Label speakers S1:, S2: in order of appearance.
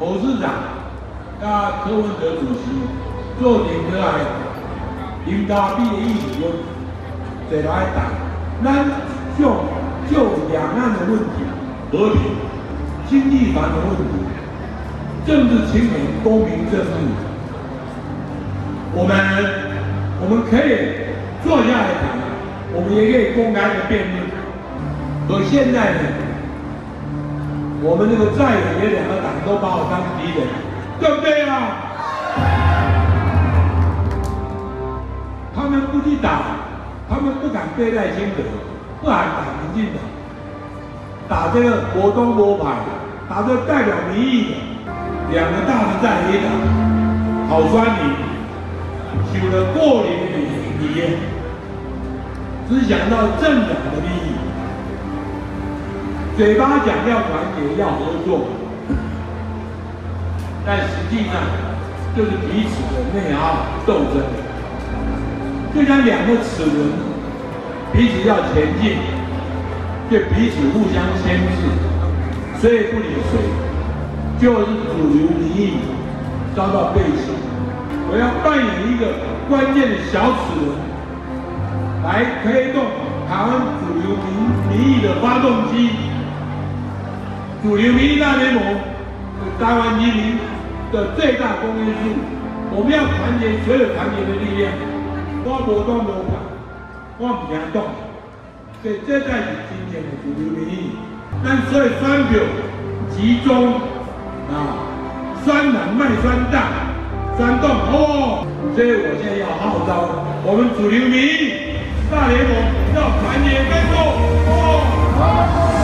S1: 侯市长、甲柯文哲主席做点起来，林家碧的意思说，坐来谈，咱就两岸的问题、和平、经济繁荣问题、政治清廉、公平正义，我们可以坐下来谈，我们也可以公开的辩论。可现在呢，我们这个在野两个党都把我当敌人，对不对啊？他们不去打，他们不敢对赖清德，不敢打民进党，打这个国东国派，打这代表民意的两个大的在野党，好酸你，受了过年的理念，只想到政党的利益。嘴巴讲要团结要合作，但实际上就是彼此的内耗斗争，就像两个齿轮，彼此要前进，却彼此互相牵制，谁也不理谁，就是主流民意遭到背弃。我要扮演一个关键的小齿轮，来推动台湾主流民意的发动机。主流民意大联盟是台湾人民的最大公约数，我们要团结所有团结的力量。我无讲无讲，我唔惊动，所以这才是真正的主流民意。咱所以选票集中选人卖选党，选党哦。所以我现在要号召我们主流民意大联盟要团结合作哦。